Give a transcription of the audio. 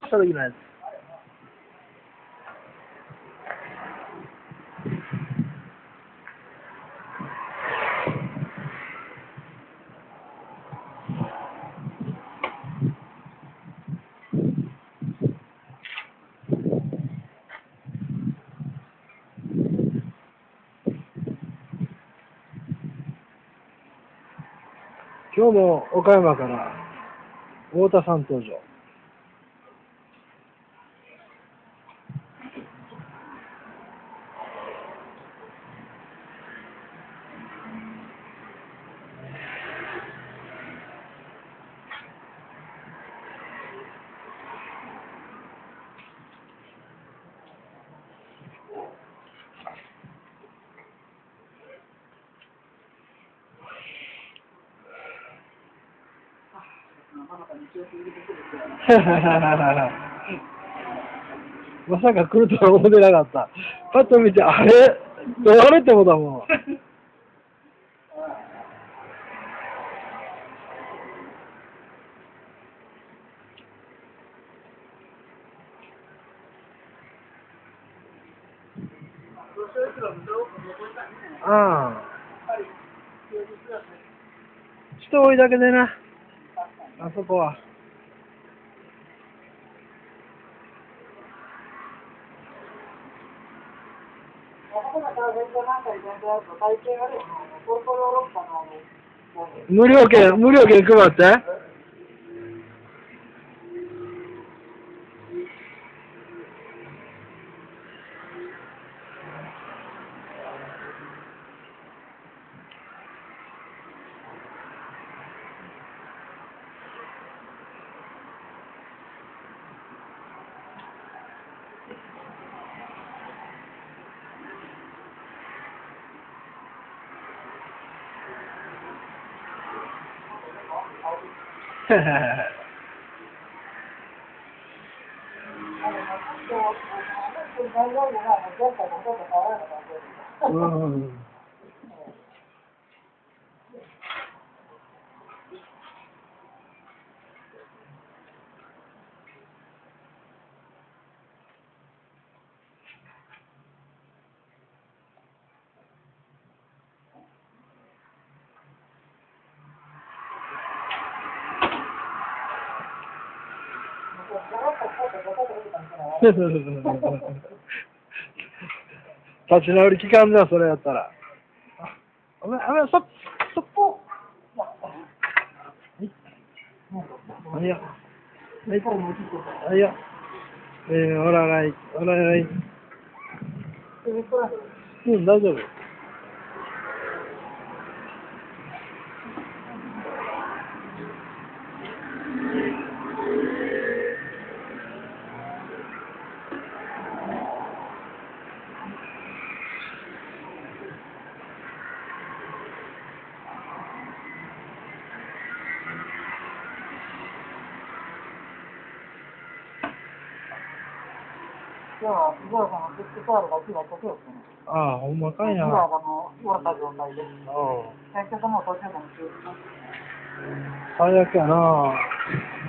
した時のやつ。今日も岡山から太田さん登場。まさか来るとは思ってなかった。パッと見て、あれって思ったもん。ああ。人多いだけでな、あそこは。無料券配って。うん。立ち直り期間だ、それやったら。あめ、そっぽ。はいや。はいや。おらない。おらない。うん、大丈夫。ああ、ほんまかいな。最悪やな。